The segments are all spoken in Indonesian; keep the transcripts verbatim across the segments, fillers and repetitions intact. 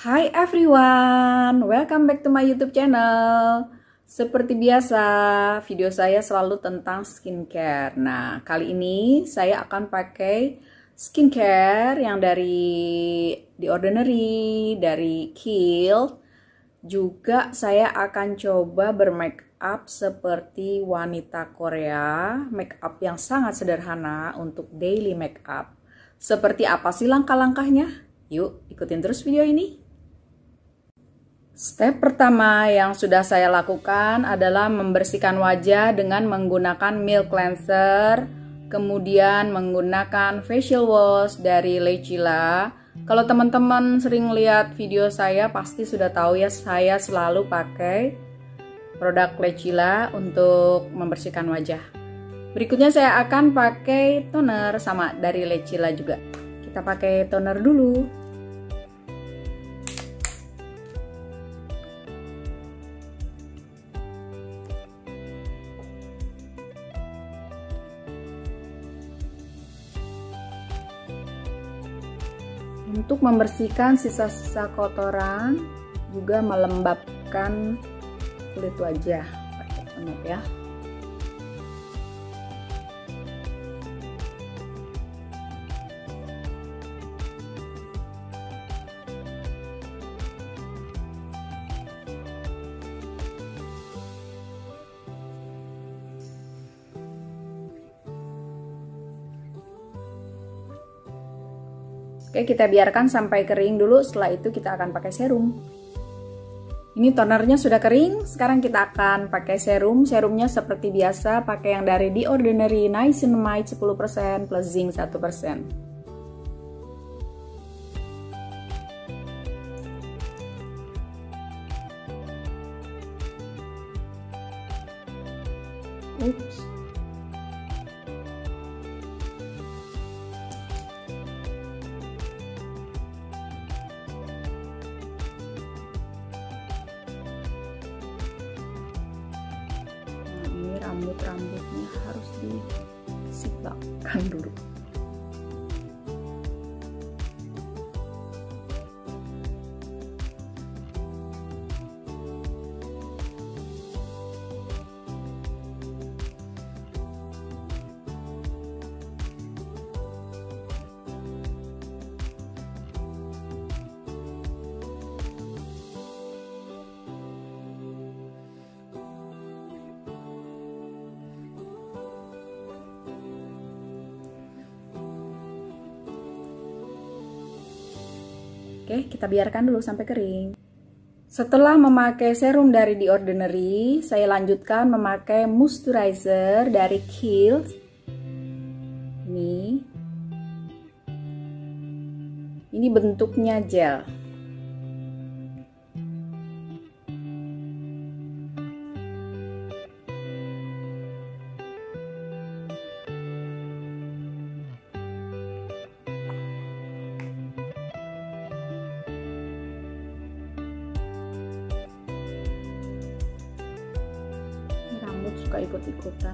Hi everyone, welcome back to my YouTube channel. Seperti biasa, video saya selalu tentang skincare. Nah, kali ini saya akan pakai skincare yang dari The Ordinary, dari Kiehl's. Juga saya akan coba bermake up seperti wanita Korea, make up yang sangat sederhana untuk daily make up. Seperti apa sih langkah-langkahnya? Yuk, ikutin terus video ini. Step pertama yang sudah saya lakukan adalah membersihkan wajah dengan menggunakan milk cleanser, kemudian menggunakan facial wash dari Lechila. Kalau teman-teman sering lihat video saya pasti sudah tahu ya, saya selalu pakai produk Lechila untuk membersihkan wajah. Berikutnya saya akan pakai toner sama dari Lechila juga. Kita pakai toner dulu. Untuk membersihkan sisa-sisa kotoran, juga melembabkan kulit wajah pakai toner ya. Oke, kita biarkan sampai kering dulu, setelah itu kita akan pakai serum. Ini tonernya sudah kering, sekarang kita akan pakai serum. Serumnya seperti biasa, pakai yang dari The Ordinary Niacinamide sepuluh persen plus zinc satu persen. Ups. Rambut-rambutnya harus disiplakkan dulu. Oke, kita biarkan dulu sampai kering. Setelah memakai serum dari The Ordinary, saya lanjutkan memakai moisturizer dari Kiehl's. Ini. Ini bentuknya gel. Suka ikut-ikutan.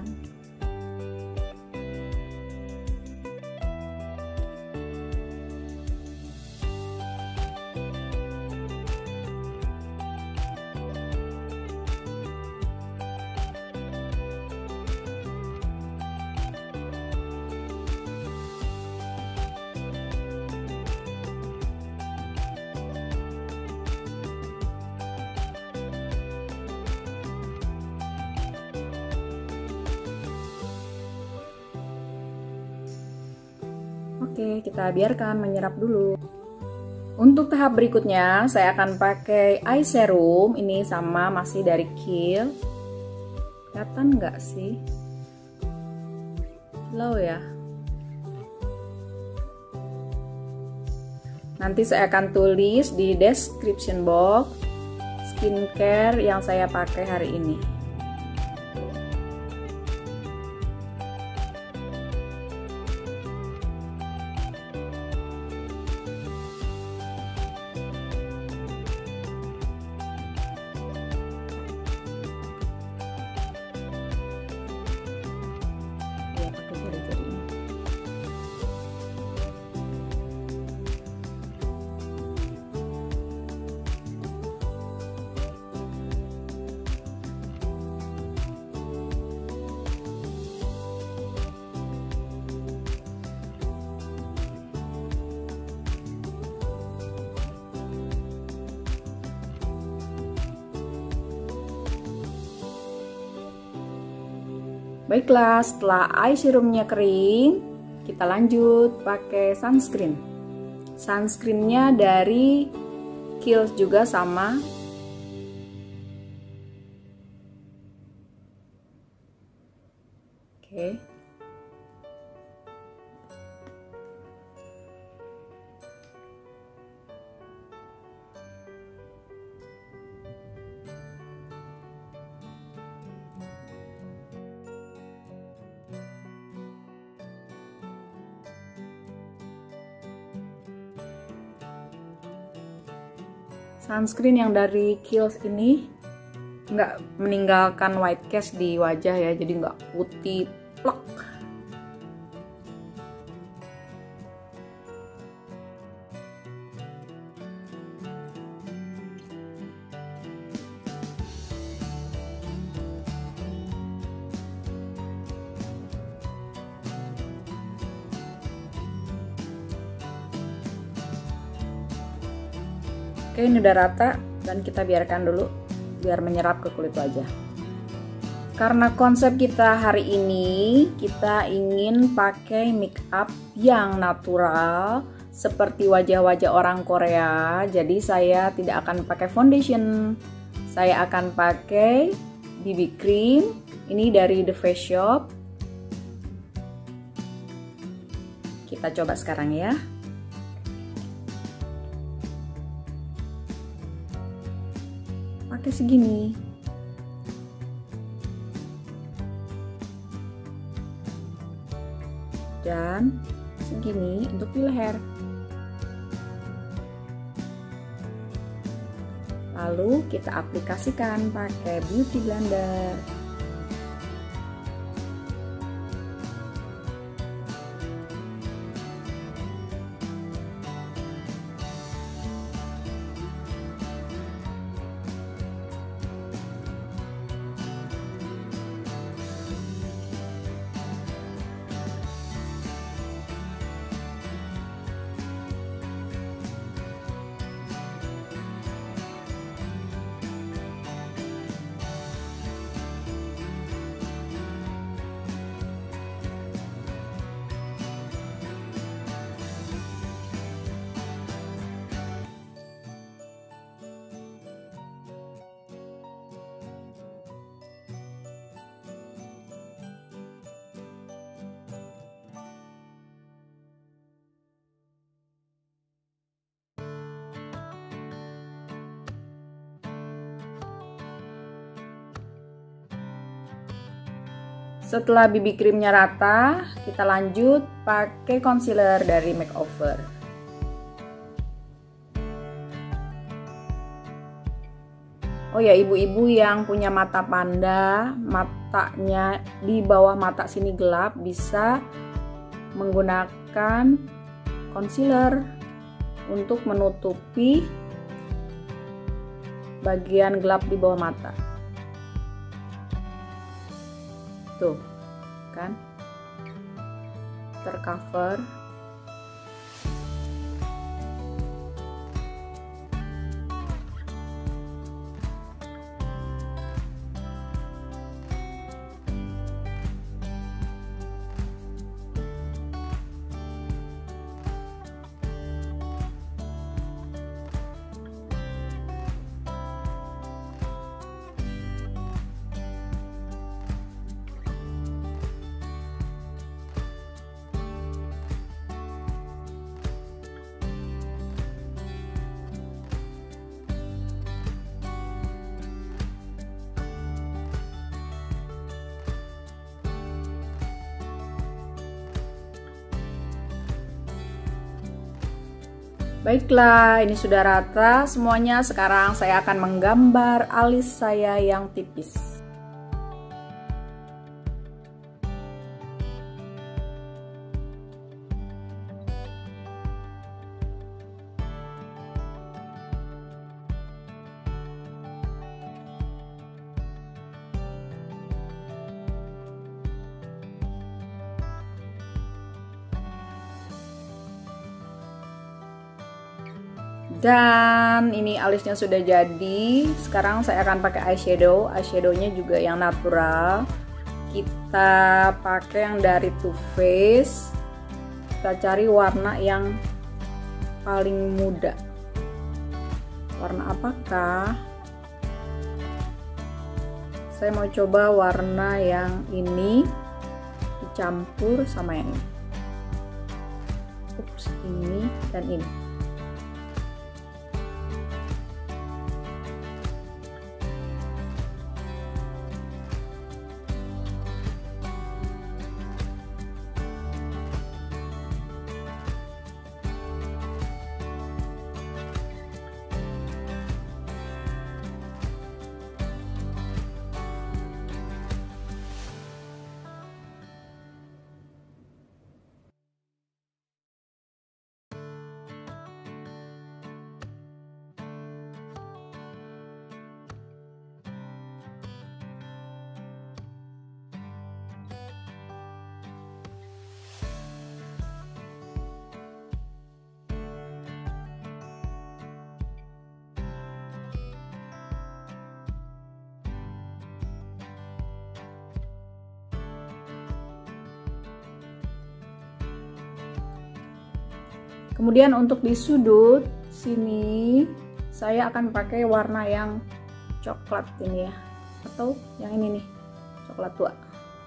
Oke, kita biarkan menyerap dulu. Untuk tahap berikutnya, saya akan pakai eye serum. Ini sama, masih dari Kiehl's. Kelihatan nggak sih? Low ya. Nanti saya akan tulis di description box skincare yang saya pakai hari ini. Baiklah, setelah eye serumnya kering, kita lanjut pakai sunscreen. Sunscreennya dari Kiehl's juga sama. Oke. Sunscreen yang dari Kiehl's ini nggak meninggalkan white cast di wajah ya, jadi nggak putih plek. Oke, ini udah rata dan kita biarkan dulu biar menyerap ke kulit wajah. Karena konsep kita hari ini, kita ingin pakai make up yang natural seperti wajah-wajah orang Korea. Jadi saya tidak akan pakai foundation. Saya akan pakai B B cream. Ini dari The Face Shop. Kita coba sekarang ya. Pakai segini. Dan segini untuk di leher. Lalu kita aplikasikan pakai beauty blender. Setelah B B creamnya rata, kita lanjut pakai concealer dari Makeover. Oh ya, ibu-ibu yang punya mata panda, matanya di bawah mata sini gelap, bisa menggunakan concealer untuk menutupi bagian gelap di bawah mata. Tuh, kan? Tercover. Baiklah, ini sudah rata semuanya. Sekarang saya akan menggambar alis saya yang tipis. Dan ini alisnya sudah jadi. Sekarang saya akan pakai eyeshadow. Eyeshadownya juga yang natural. kita pakai yang dari Too Faced. Kita cari warna yang paling muda. Warna apakah? Saya mau coba warna yang ini dicampur sama yang ini. Ups, ini dan ini. Kemudian untuk di sudut sini saya akan pakai warna yang coklat ini ya, atau yang ini nih, coklat tua.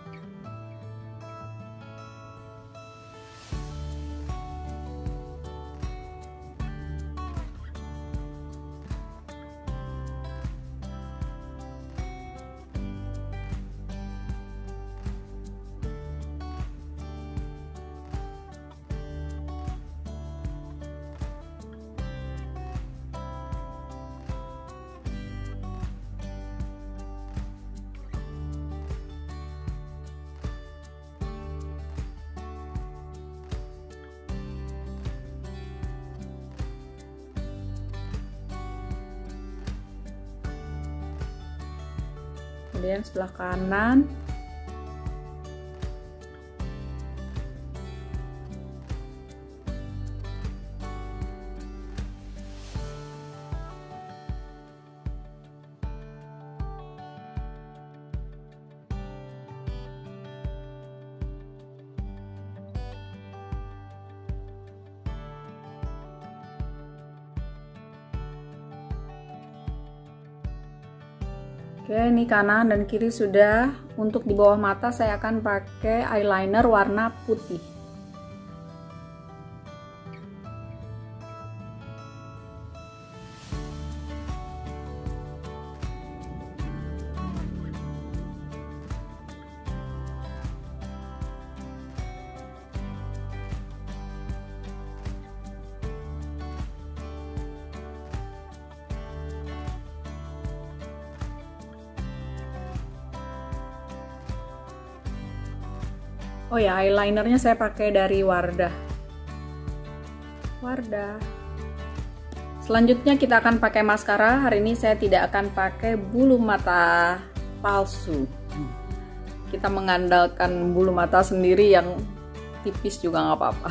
Kemudian sebelah kanan Oke, ini kanan dan kiri sudah. Untuk di bawah mata saya akan pakai eyeliner warna putih. Oh ya, eyelinernya saya pakai dari Wardah. Wardah. Selanjutnya kita akan pakai maskara. Hari ini saya tidak akan pakai bulu mata palsu. Kita mengandalkan bulu mata sendiri yang tipis juga nggak apa-apa.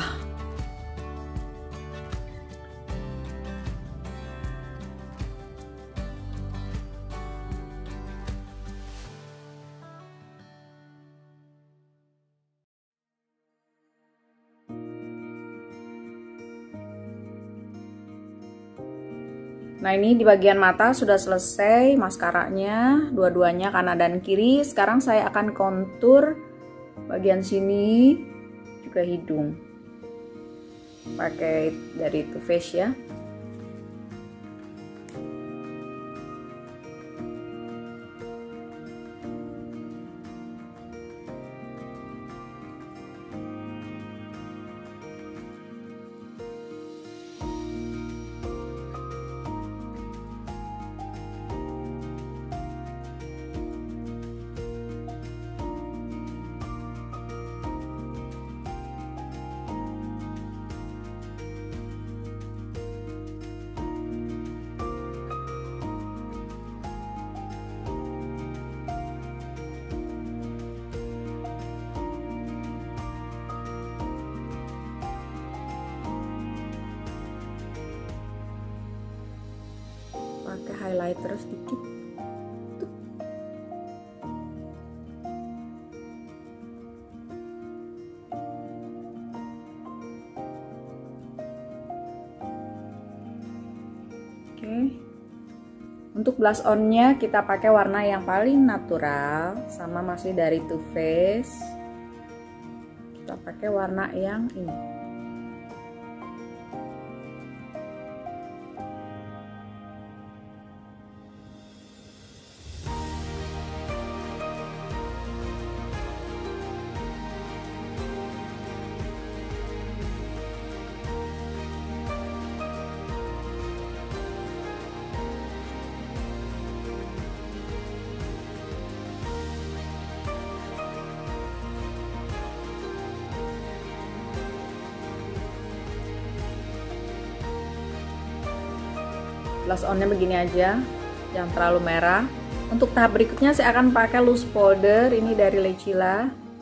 Nah, ini di bagian mata sudah selesai maskaranya, dua-duanya kanan dan kiri. Sekarang saya akan kontur bagian sini, juga hidung. Pakai dari Too Faced ya. Pakai highlighter sedikit. Tuh. Untuk blush on-nya kita pakai warna yang paling natural, sama masih dari Too Faced. Kita pakai warna yang ini. Blush on-nya begini aja, jangan terlalu merah. Untuk tahap berikutnya saya akan pakai loose powder, ini dari Lecila.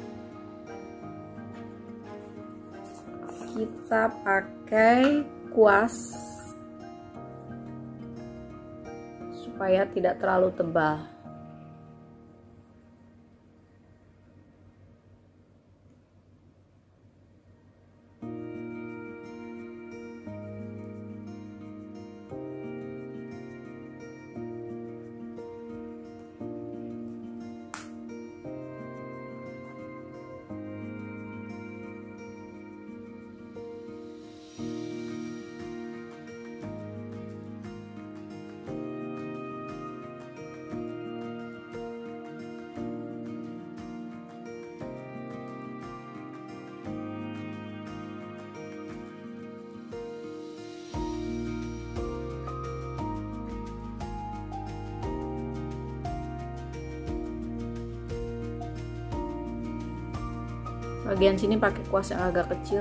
Kita pakai kuas supaya tidak terlalu tebal. Bagian sini pakai kuas yang agak kecil.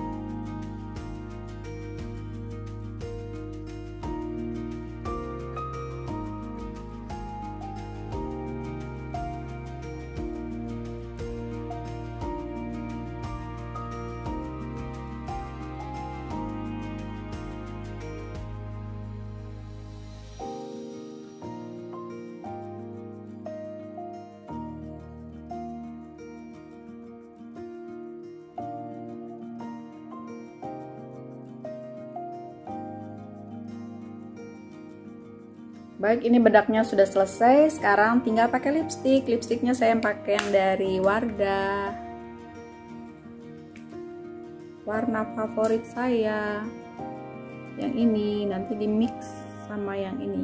Baik, ini bedaknya sudah selesai. Sekarang tinggal pakai lipstick. Lipsticknya saya pakai yang dari Wardah. Warna favorit saya. Yang ini nanti di mix sama yang ini.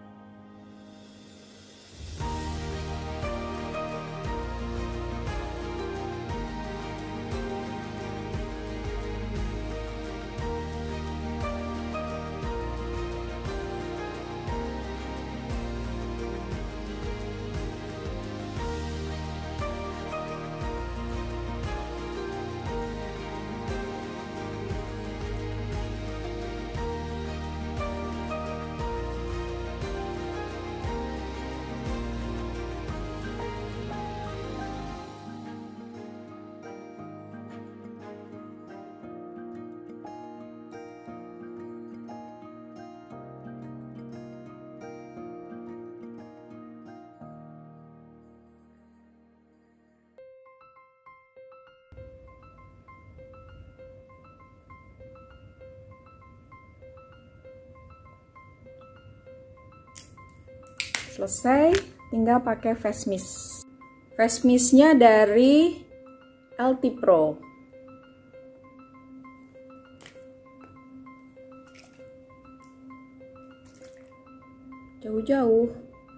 Selesai, tinggal pakai face mist. Face mistnya dari L T Pro. Jauh-jauh.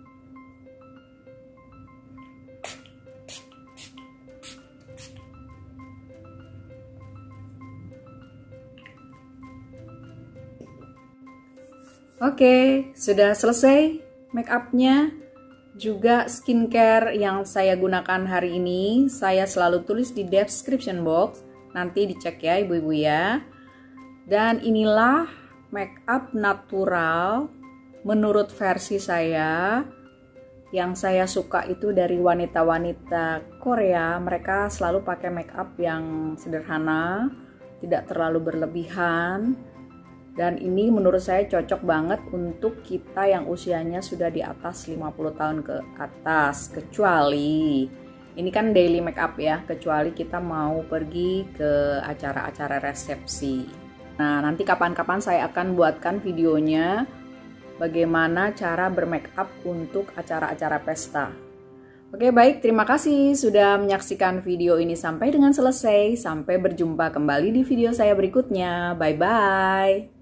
Oke, sudah selesai make upnya, juga skincare yang saya gunakan hari ini. Saya selalu tulis di description box, nanti dicek ya ibu-ibu ya. Dan inilah make up natural menurut versi saya. Yang saya suka itu dari wanita-wanita Korea, mereka selalu pakai make up yang sederhana, tidak terlalu berlebihan. Dan ini menurut saya cocok banget untuk kita yang usianya sudah di atas lima puluh tahun ke atas. Kecuali, ini kan daily make up ya, kecuali kita mau pergi ke acara-acara resepsi. Nah, nanti kapan-kapan saya akan buatkan videonya bagaimana cara bermake up untuk acara-acara pesta. Oke, baik, terima kasih sudah menyaksikan video ini sampai dengan selesai. Sampai berjumpa kembali di video saya berikutnya. Bye-bye.